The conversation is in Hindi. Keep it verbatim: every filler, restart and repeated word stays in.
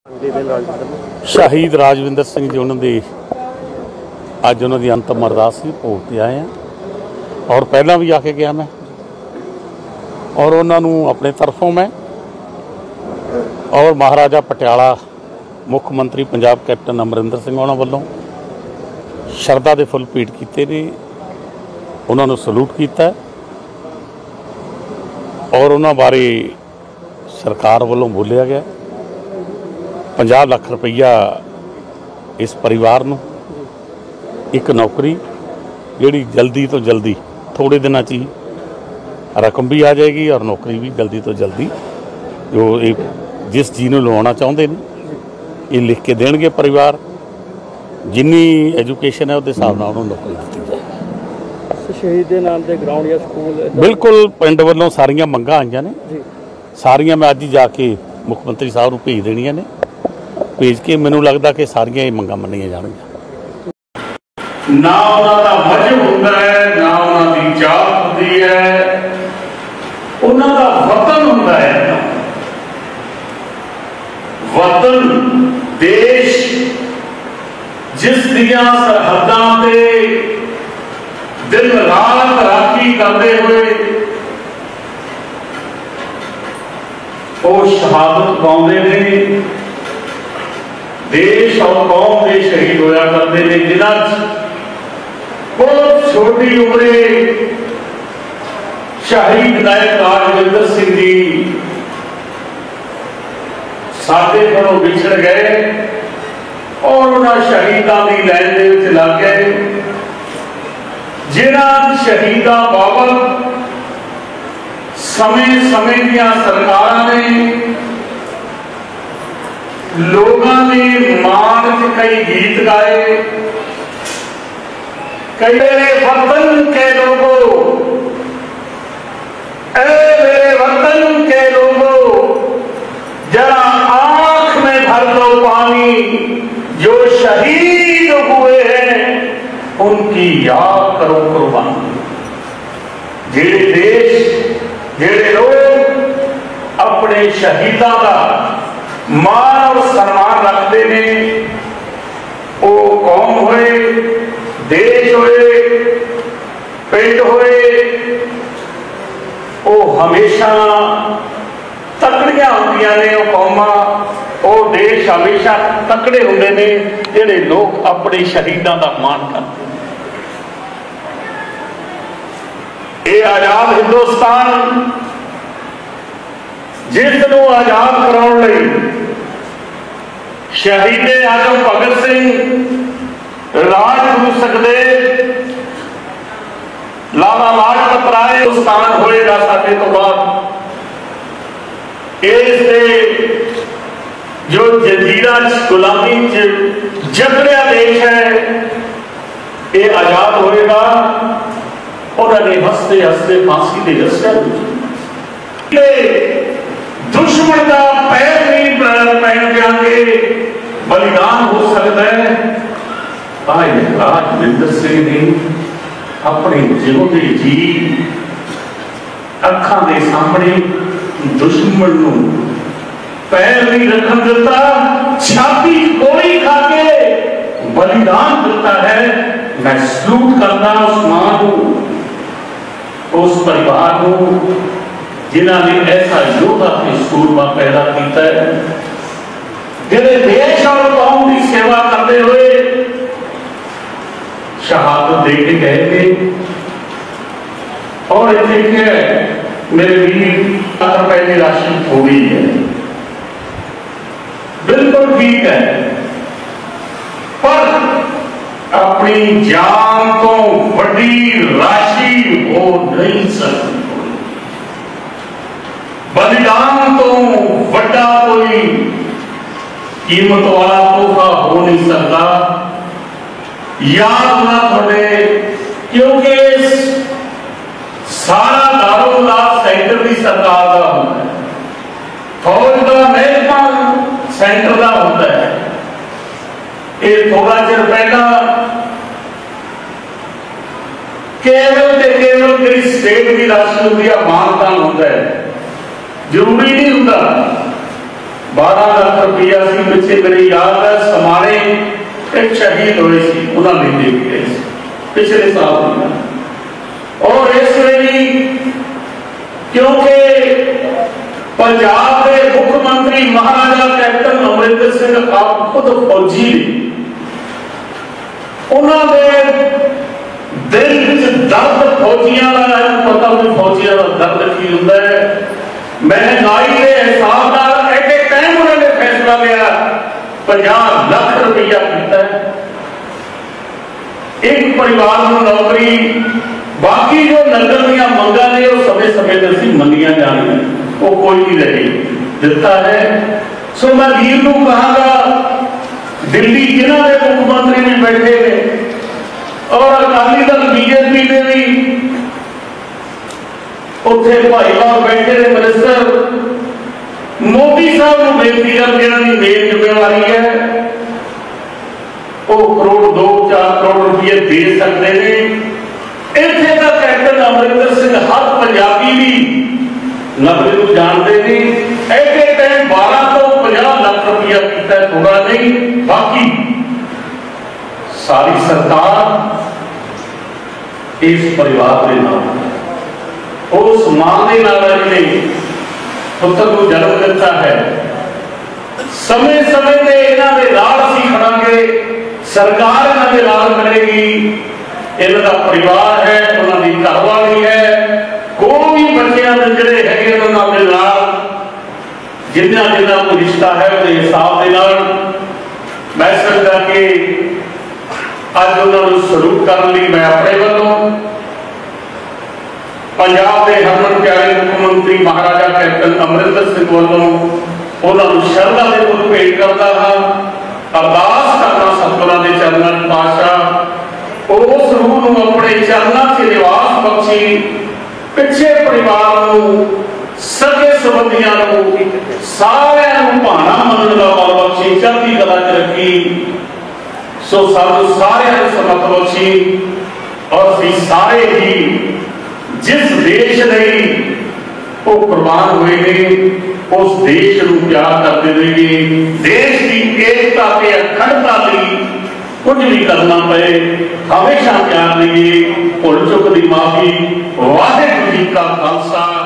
शहीद राजविंदर सिंह जी उन्होंने अज उन्होंने अंतिम अरदास भी भोग ते आए हैं और पहला भी आके गया मैं और उन्होंने अपने तरफों मैं और महाराजा पटियाला मुख मंत्री पंजाब कैप्टन अमरिंदर सिंह उन्होंने वालों शरदा के फुल भेंट किए ने उन्होंने सलूट किया और उन्होंने बारे सरकार वालों बोलिया गया पचास लाख रुपया इस परिवार नूं एक नौकरी जिहड़ी जल्दी तो जल्दी थोड़े दिनों ही रकम भी आ जाएगी और नौकरी भी जल्दी तो जल्दी जो एक जिस जी नूं लवाउणा चाहुंदे ने ये लिख के देणगे परिवार जिन्नी एजुकेशन है उहदे हिसाब नाल उहनूं नौकरी दित्ती जाएगी। शहीद के नाम से ग्राउंड या स्कूल बिल्कुल पिंड वालों सारियां मंगां आईयां ने सारियां मैं अज ही जाके मुख मंत्री साहब नूं भेज देणीआं ने भेज के मैनूं लगदा कि सारियां मंगां मन्नियां जाणगीआं। ना उन्हां दा मजहब हुंदा है ना उन्हां दी जात हुंदी है उन्हां दा वतन हुंदा है। वतन देश जिस दियां सरहदां ते दिन रात राखी करते हुए वो शहादत पाउंदे ने देश और कौम के शहीद होया करते हैं जिन्हां बहुत छोटी उम्रे शहीद नायक राजविंदर सिंह जी साडे घरों विछड़ गए और उन्होंने शहीदों की लाइन दे विच लग गए जिन्हां शहीदां बाबत समय समय दियां सरकारां ने लोगों ने मार्च कई गीत गाए कई मेरे वतन के लोगों ऐ मेरे वतन के लोगों जरा आंख में भर दो पानी जो शहीद हुए हैं उनकी याद करो कुर्बानी। जेड़े देश जेड़े लोग अपने शहीदों का मान और सम्मान रखते हैं वो कौम होए देश होए पिंड होए वो हमेशा तकड़ियां होंदियां ने वो कौमां वो देश हमेशा तकड़े होंदे ने जिहड़े लोग अपने शहीदों का मान करते। ये आजाद हिंदुस्तान जिसनू आजाद कराउण लई शहीदे आजम भगत सिंह राजगुरु सुखदेव लाला लाजपत राय हिंदुस्तान होएगा साडे तो बाद इससे जो जंजीरां गुलामी च जकड़िया देश है ये आजाद होएगा। उन्होंने हंसते हंसते फांसी दे रस्सियां दुश्मन का पैर नहीं पहन जाएंगे बलिदान हो सकता है। भाई राजविंदर सिंह ने अपने जिंदे जी अखां दे सामने दुश्मन नूं पैर नहीं रखन दिता छाती गोली खा के बलिदान दिता है। मैं सलूट करता उस मां को उस परिवार को जिन्होंने ऐसा योद्धा के सूरमा पैदा किया है जिन्हें देश और कौम की सेवा करते हुए शहादत दे के गए थे। और इतने मेरे वीर लाख रुपए की राशि थोड़ी है बिल्कुल ठीक है पर अपनी जान तो बड़ी राशि हो नहीं सकती बलिदान तो बड़ा कोई कीमत वाला तोहफा हो नहीं सकता। याद ना थोड़े क्योंकि सारा दारोमदार सेंटर की सरकार का होता है फौज का महकमा सेंटर का होता है। ये थोड़ा चिर पहला केवल के केवल जी स्टेट की राशि होती है मानदान होता है जरूरी नहीं होता बारह लाख रुपया पिछले मेरे याद है समाने एक शहीद हुए सी उन्होंने देख गए पिछले साल। और इसलिए भी क्योंकि पंजाब के मुख्यमंत्री महाराजा कैप्टन अमरिंदर सिंह आप खुद फौजी ने, उन्होंने दिल च दर्द फौजियों का पता भी फौजियों का दर्द की होता है। महंगाई के हिसाब नाल एक एक टाइम उन्होंने फैसला लिया पचास लाख रुपया किया एक परिवार को नौकरी, बाकी जो नगर दियां मंगां ने वो समय समय ते सी मनिया जानी वो कोई नहीं रही दिता है। सो मैं वीर को कहांगा दिल्ली जिन्हों के मुख्यमंत्री भी बैठे ने और अकाली दल बीजेपी ने भी उत्थे भाईवाल बैठे ने मिनिस्टर मोदी साहब को बेनती करके इन्होंने मेन जिम्मेवारी है वो करोड़ दो चार करोड़ रुपये दे सकते हैं। इतने का कैप्टन अमरिंदर सिंह हर पंजाबी भी नबरे को जानते हैं। एक एक टाइम बारह तो पचास लाख रुपया किया थोड़ा नहीं, बाकी सारी सरकार इस परिवार के नाम उस मां के नाल ने पुत्र को जन्म दिता है। समय समय से इन्हों के लाल असीं खड़ांगे, सरकार इन्हों के लाल करेगी। इन्हों का परिवार है, उन्होंने घरवाली है, कोई भी बच्चों के जोड़े है उन्होंने लाल जिन्ना जिन्ना कोई रिश्ता है वो हिसाब के नाल मैं समझा कि अज उन्होंने सलूट करने लिए मैं अपने वालों पंजाब के हरमन प्यारे मुख्यमंत्री महाराजा कैप्टन अमरिंदर सिंह वालों उन्होंने शरधा के फुल भेंट करता हाँ। अरदास करना सतगुरां दे चरणों में पातशाह उस रूह को अपने चरणों से निवास बख्शी, पिछे परिवार को सगे संबंधियों को सारे भाना मनने का बल बख्शी, चढ़ती कला च रखी। सो सब सारे समर्थ बख्शी और असीं सारे ही जिस देश लई वो कुर्बान हुए ने उस देश को प्यार करते रहिए। देश की एकता के अखंडता लई कुछ भी करना पे हमेशा प्यार रहिए। भुल चुक दी माफी। वाहिगुरू जी का खालसा।